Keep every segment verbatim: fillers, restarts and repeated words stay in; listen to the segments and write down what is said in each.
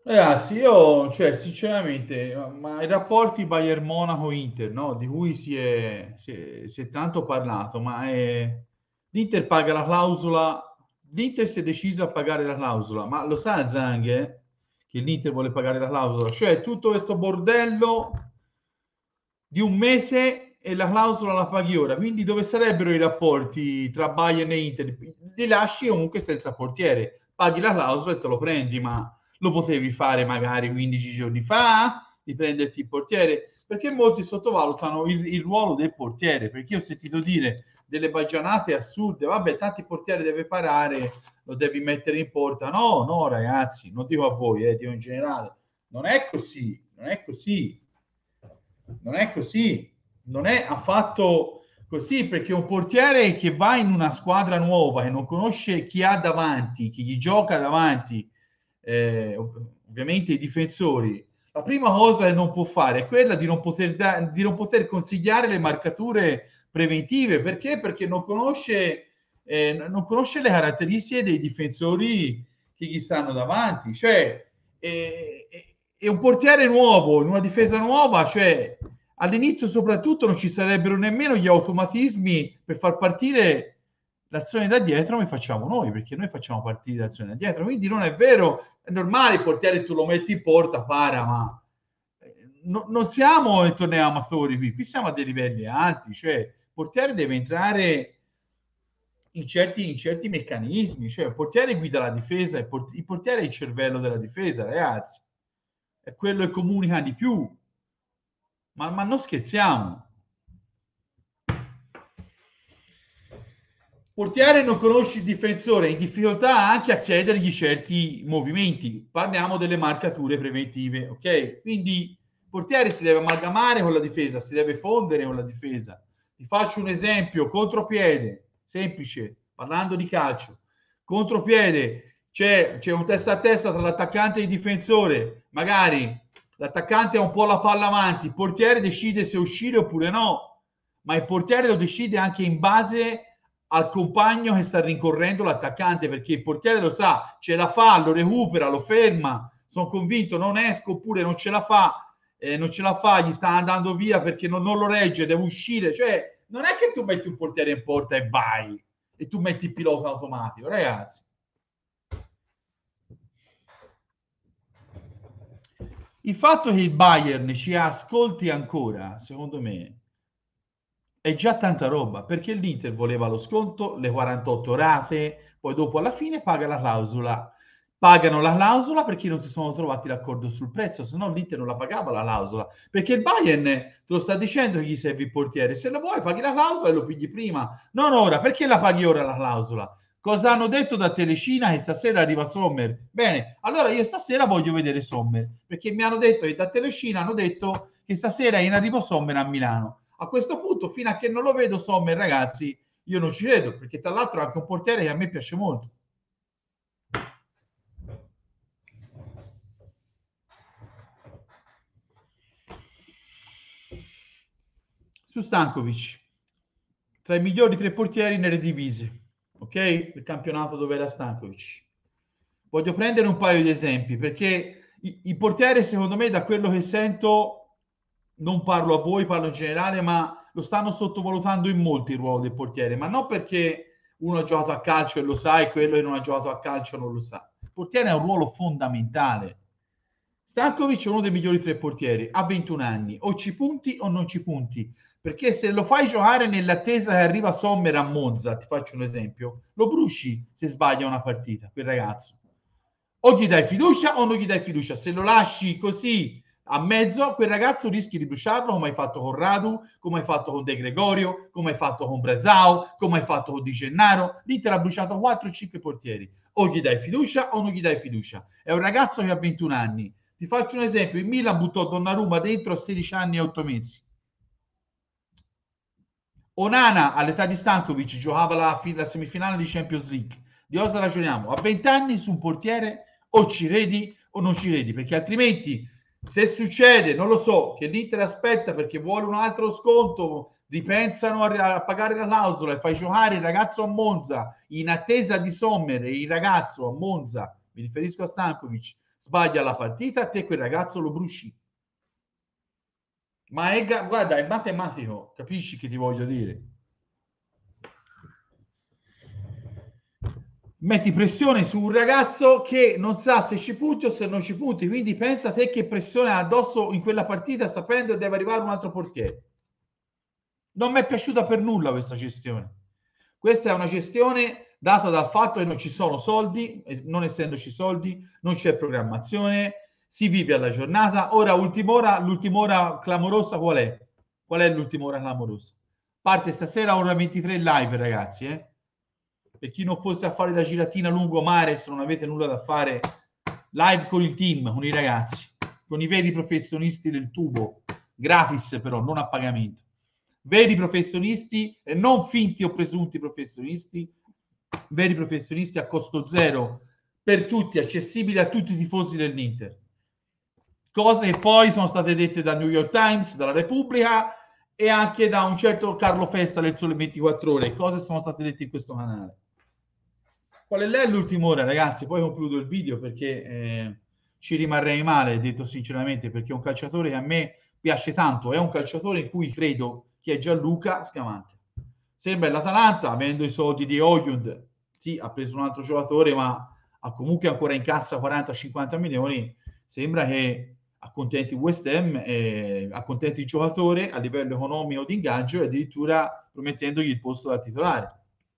Ragazzi, io, cioè, sinceramente, ma i rapporti Bayern Monaco-Inter, no? Di cui si è, si è- si è tanto parlato, ma è- l'Inter paga la clausola, l'Inter si è deciso a pagare la clausola, ma lo sa Zhang, eh, che l'Inter vuole pagare la clausola? Cioè, tutto questo bordello di un mese e la clausola la paghi ora, quindi dove sarebbero i rapporti tra Bayern e Inter? Li lasci comunque senza portiere, paghi la clausola e te lo prendi, ma lo potevi fare magari quindici giorni fa, di prenderti il portiere, perché molti sottovalutano il, il ruolo del portiere, perché io ho sentito dire delle baggianate assurde, vabbè, tanti portieri deve parare, lo devi mettere in porta. No, no, ragazzi, non dico a voi, eh, dico in generale, non è così, non è così, non è così, non è affatto così, perché un portiere che va in una squadra nuova e non conosce chi ha davanti, chi gli gioca davanti, eh, ovviamente i difensori, la prima cosa che non può fare è quella di non poter, da- di non poter consigliare le marcature preventive. Perché? Perché non conosce, eh, non conosce le caratteristiche dei difensori che gli stanno davanti. Cioè, eh, e un portiere nuovo, in una difesa nuova, cioè all'inizio soprattutto non ci sarebbero nemmeno gli automatismi per far partire l'azione da dietro come facciamo noi, perché noi facciamo partire l'azione da dietro, quindi non è vero, è normale il portiere tu lo metti in porta, para, ma eh, no, non siamo nei tornei amatori qui, qui siamo a dei livelli alti, cioè il portiere deve entrare in certi, in certi meccanismi, cioè il portiere guida la difesa, il, port- il portiere è il cervello della difesa, ragazzi, è quello che comunica di più, ma, ma non scherziamo. Portiere non conosci il difensore, in difficoltà anche a chiedergli certi movimenti. Parliamo delle marcature preventive, ok? Quindi il portiere si deve amalgamare con la difesa, si deve fondere con la difesa. Ti faccio un esempio, contropiede, semplice, parlando di calcio. Contropiede, c'è, c'è un testa a testa tra l'attaccante e il difensore, magari l'attaccante ha un po' la palla avanti, il portiere decide se uscire oppure no, ma il portiere lo decide anche in base al compagno che sta rincorrendo l'attaccante, perché il portiere lo sa, ce la fa, lo recupera, lo ferma, sono convinto, non esco oppure non ce la fa, eh, non ce la fa, gli sta andando via perché non, non lo regge, deve uscire, cioè non è che tu metti un portiere in porta e vai e tu metti il pilota automatico, ragazzi. Il fatto che il Bayern ci ascolti ancora, secondo me, è già tanta roba, perché l'Inter voleva lo sconto, le quarantotto rate, poi dopo alla fine paga la clausola. Pagano la clausola perché non si sono trovati d'accordo sul prezzo, se no l'Inter non la pagava la clausola, perché il Bayern te lo sta dicendo che gli serve il portiere, se lo vuoi paghi la clausola e lo pigli prima, non ora, perché la paghi ora la clausola? Cosa hanno detto da Telecina che stasera arriva Sommer? Bene, allora io stasera voglio vedere Sommer, perché mi hanno detto che da Telecina hanno detto che stasera è in arrivo Sommer a Milano. A questo punto, fino a che non lo vedo Sommer, ragazzi, io non ci credo, perché tra l'altro è anche un portiere che a me piace molto. Su Stankovic, tra i migliori tre portieri nelle divise, ok? Il campionato dove era Stankovic. Voglio prendere un paio di esempi perché i, i portieri, secondo me, da quello che sento, non parlo a voi, parlo in generale, ma lo stanno sottovalutando in molti il ruolo del portiere, ma non perché uno ha giocato a calcio e lo sa e quello che non ha giocato a calcio non lo sa. Il portiere ha un ruolo fondamentale. Stankovic è uno dei migliori tre portieri, ha ventuno anni, o ci punti o non ci punti, perché se lo fai giocare nell'attesa che arriva Sommer a Monza, ti faccio un esempio, lo bruci se sbaglia una partita, quel ragazzo. O gli dai fiducia o non gli dai fiducia, se lo lasci così a mezzo, quel ragazzo rischi di bruciarlo come hai fatto con Radu, come hai fatto con De Gregorio, come hai fatto con Brazao, come hai fatto con Di Gennaro. L'Inter ha bruciato quattro cinque portieri. O gli dai fiducia o non gli dai fiducia. È un ragazzo che ha ventuno anni. Ti faccio un esempio, il Milan buttò Donnarumma dentro a sedici anni e otto mesi. Onana all'età di Stankovic giocava la, la semifinale di Champions League. Di cosa ragioniamo? A venti anni su un portiere o ci credi o non ci credi, perché altrimenti se succede, non lo so, che l'Inter aspetta perché vuole un altro sconto, ripensano a, a pagare la clausola e fai giocare il ragazzo a Monza in attesa di Sommer e il ragazzo a Monza, mi riferisco a Stankovic, sbaglia la partita, te quel ragazzo lo bruci. Ma è, guarda, è matematico, capisci che ti voglio dire? Metti pressione su un ragazzo che non sa se ci punti o se non ci punti, quindi pensa te che pressione ha addosso in quella partita sapendo che deve arrivare un altro portiere. Non mi è piaciuta per nulla questa gestione. Questa è una gestione data dal fatto che non ci sono soldi, non essendoci soldi, non c'è programmazione, si vive alla giornata. Ora, ultima ora, l'ultima ora clamorosa qual è? Qual è l'ultima ora clamorosa? Parte stasera ora ventitré live, ragazzi, eh? Per chi non fosse a fare la giratina lungomare, se non avete nulla da fare, live con il team, con i ragazzi, con i veri professionisti del tubo, gratis però, non a pagamento. Veri professionisti e non finti o presunti professionisti, veri professionisti a costo zero per tutti, accessibili a tutti i tifosi dell'Inter. Cose che poi sono state dette da New York Times, dalla Repubblica e anche da un certo Carlo Festa del Sole ventiquattro Ore. Cose sono state dette in questo canale. Qual è l'ultima ora, ragazzi? Poi concludo il video perché eh, ci rimarrei male, detto sinceramente, perché è un calciatore che a me piace tanto, è un calciatore in cui credo, che è Gianluca Scamacca. Sembra l'Atalanta, avendo i soldi di Højlund, sì, ha preso un altro giocatore, ma ha comunque ancora in cassa quaranta cinquanta milioni, sembra che accontenti West Ham, eh, accontenti il giocatore a livello economico di ingaggio e addirittura promettendogli il posto da titolare.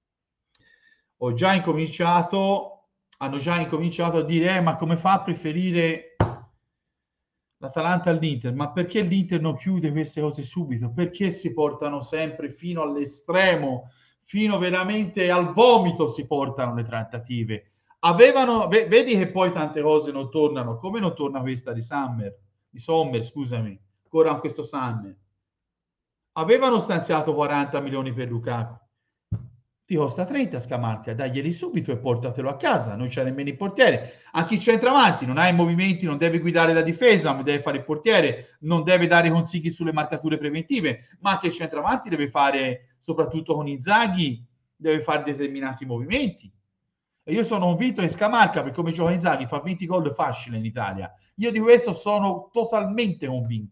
Ho già incominciato, hanno già incominciato a dire eh, ma come fa a preferire l'Atalanta all'Inter? Ma perché l'Inter non chiude queste cose subito? Perché si portano sempre fino all'estremo, fino veramente al vomito si portano le trattative? Avevano, vedi che poi tante cose non tornano, come non torna questa di Summer, di Sommer, scusami, ancora questo Summer. Avevano stanziato quaranta milioni per Lukaku. Ti costa trenta Scamacca, daglieli subito e portatelo a casa, non c'è nemmeno il portiere. Anche il centravanti non ha i movimenti, non deve guidare la difesa, non deve fare il portiere, non deve dare consigli sulle marcature preventive, ma anche il centravanti deve fare, soprattutto con Inzaghi, deve fare determinati movimenti. E io sono convinto che Scamacca, per come gioca Inzaghi, fa venti gol facile in Italia. Io di questo sono totalmente convinto.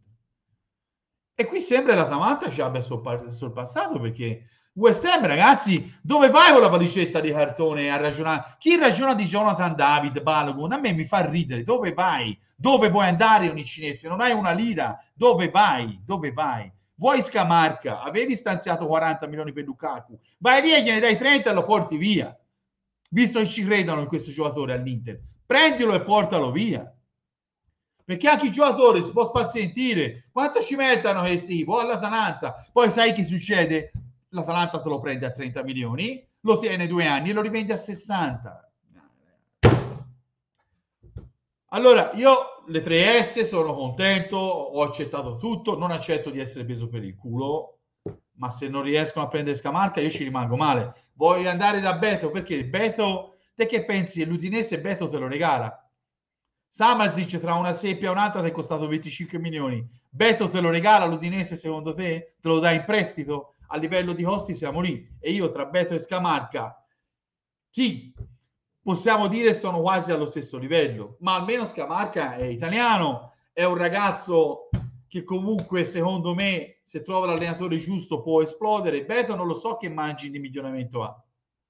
E qui sembra l'Atalanta ci abbia sorpassato perché West Ham, ragazzi, dove vai con la valigetta di cartone a ragionare? Chi ragiona di Jonathan David, Balogun? A me mi fa ridere. Dove vai? Dove vuoi andare, ogni cinese? Non hai una lira. Dove vai? Dove vai? Vuoi Scamacca? Avevi stanziato quaranta milioni per Lukaku. Vai lì e gliene dai trenta e lo porti via. Visto che ci credono in questo giocatore all'Inter. Prendilo e portalo via. Perché anche i giocatori si può spazientire. Quanto ci mettono questi? Poi all'Atalanta. Poi sai che succede? L'Atalanta te lo prende a trenta milioni, lo tiene due anni e lo rivende a sessanta. Allora, io le tre S sono contento, ho accettato tutto, non accetto di essere preso per il culo, ma se non riescono a prendere Scamacca io ci rimango male. Voglio andare da Beto, perché Beto, te che pensi? L'Udinese Beto te lo regala. Samardžić tra una seppia e un'altra ti è costato venticinque milioni. Beto te lo regala l'Udinese secondo te? Te lo dà in prestito? A livello di costi siamo lì. E io tra Beto e Scamacca, sì, possiamo dire sono quasi allo stesso livello, ma almeno Scamacca è italiano, è un ragazzo che comunque secondo me se trova l'allenatore giusto può esplodere. Beto non lo so che margine di miglioramento ha.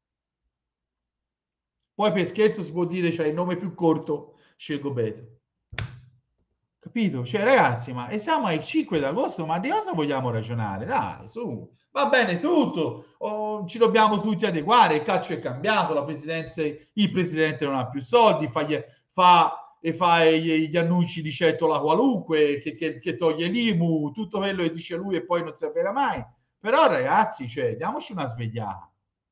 Poi per scherzo si può dire c'è il nome più corto, scelgo Beto. Capito? Cioè ragazzi, ma e siamo al cinque d'agosto, ma di cosa vogliamo ragionare? Dai, su, va bene tutto, oh, ci dobbiamo tutti adeguare, il calcio è cambiato, la presidenza, il presidente non ha più soldi, fa, gli, fa e fa gli, gli annunci di Cettola qualunque, che, che, che toglie l'I M U, tutto quello che dice lui e poi non si avvera mai. Però ragazzi, cioè, diamoci una svegliata.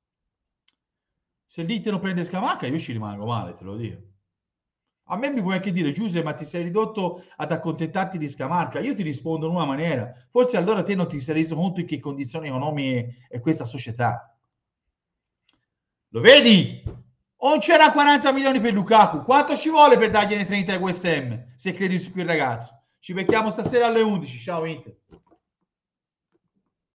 Se l'Inter non prende Scamacca io ci rimango male, te lo dico. A me mi puoi anche dire, Giuseppe, ma ti sei ridotto ad accontentarti di Scamacca? Io ti rispondo in una maniera. Forse allora te non ti sei reso conto in che condizioni economiche è questa società. Lo vedi? O c'era quaranta milioni per Lukaku. Quanto ci vuole per dargliene trenta a West Ham? Se credi su quel ragazzo. Ci becchiamo stasera alle undici. Ciao Inter.